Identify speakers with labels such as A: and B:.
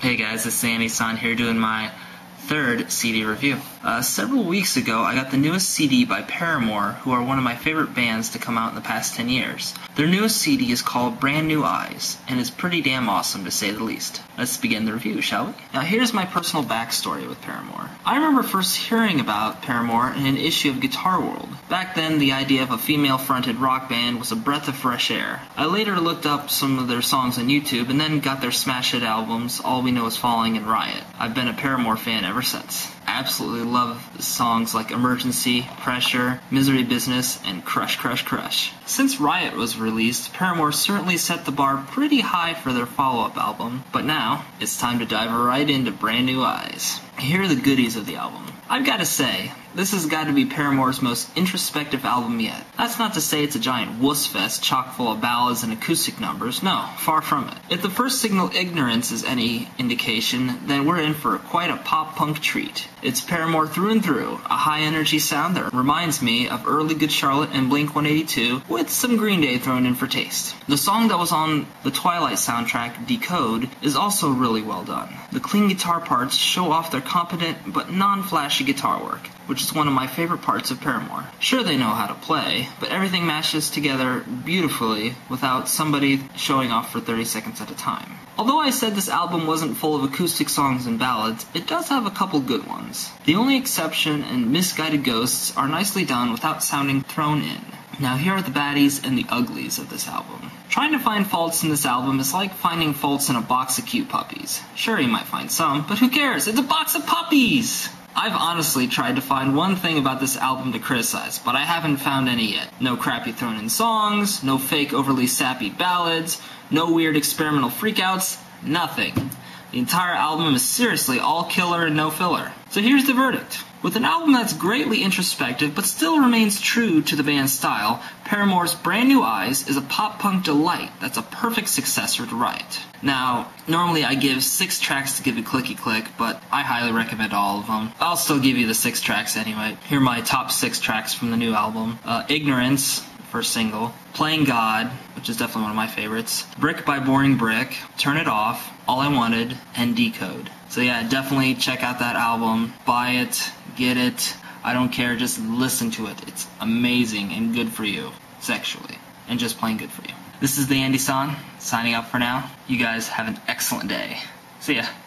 A: Hey guys, it's TheAndySan here doing my third CD review. Several weeks ago, I got the newest CD by Paramore, who are one of my favorite bands to come out in the past 10 years. Their newest CD is called Brand New Eyes, and is pretty damn awesome to say the least. Let's begin the review, shall we? Now here's my personal backstory with Paramore. I remember first hearing about Paramore in an issue of Guitar World. Back then, the idea of a female-fronted rock band was a breath of fresh air. I later looked up some of their songs on YouTube, and then got their smash hit albums, All We Know Is Falling and Riot. I've been a Paramore fan ever since. I absolutely love songs like Emergancy, Pressure, Misery Business, and CrushCrushCrush. Since Riot was released, Paramore certainly set the bar pretty high for their follow-up album, but now, it's time to dive right into Brand New Eyes. Here are the goodies of the album. I've got to say, this has got to be Paramore's most introspective album yet. That's not to say it's a giant wussfest chock full of ballads and acoustic numbers. No, far from it. If the first signal Ignorance is any indication, then we're in for quite a pop-punk treat. It's Paramore through and through, a high-energy sound that reminds me of early Good Charlotte and Blink-182, with some Green Day thrown in for taste. The song that was on the Twilight soundtrack, Decode, is also really well done. The clean guitar parts show off their competent but non-flashy guitar work, which is one of my favorite parts of Paramore. Sure, they know how to play, but everything matches together beautifully without somebody showing off for 30 seconds at a time. Although I said this album wasn't full of acoustic songs and ballads, it does have a couple good ones. The Only Exception and Misguided Ghosts are nicely done without sounding thrown in. Now here are the baddies and the uglies of this album. Trying to find faults in this album is like finding faults in a box of cute puppies. Sure, you might find some, but who cares? It's a box of puppies! I've honestly tried to find one thing about this album to criticize, but I haven't found any yet. No crappy thrown-in songs, no fake overly sappy ballads, no weird experimental freakouts, nothing. The entire album is seriously all killer and no filler. So here's the verdict. With an album that's greatly introspective but still remains true to the band's style, Paramore's Brand New Eyes is a pop-punk delight that's a perfect successor to Riot. Now, normally I give 6 tracks to give a clicky-click, but I highly recommend all of them. I'll still give you the 6 tracks anyway. Here are my top 6 tracks from the new album. Ignorance, first single. Playing God, which is definitely one of my favorites. Brick by Boring Brick. Turn It Off. All I Wanted. And Decode. So yeah, definitely check out that album. Buy it. Get it. I don't care. Just listen to it. It's amazing and good for you. Sexually. And just plain good for you. This is TheAndySan, signing out for now. You guys have an excellent day. See ya.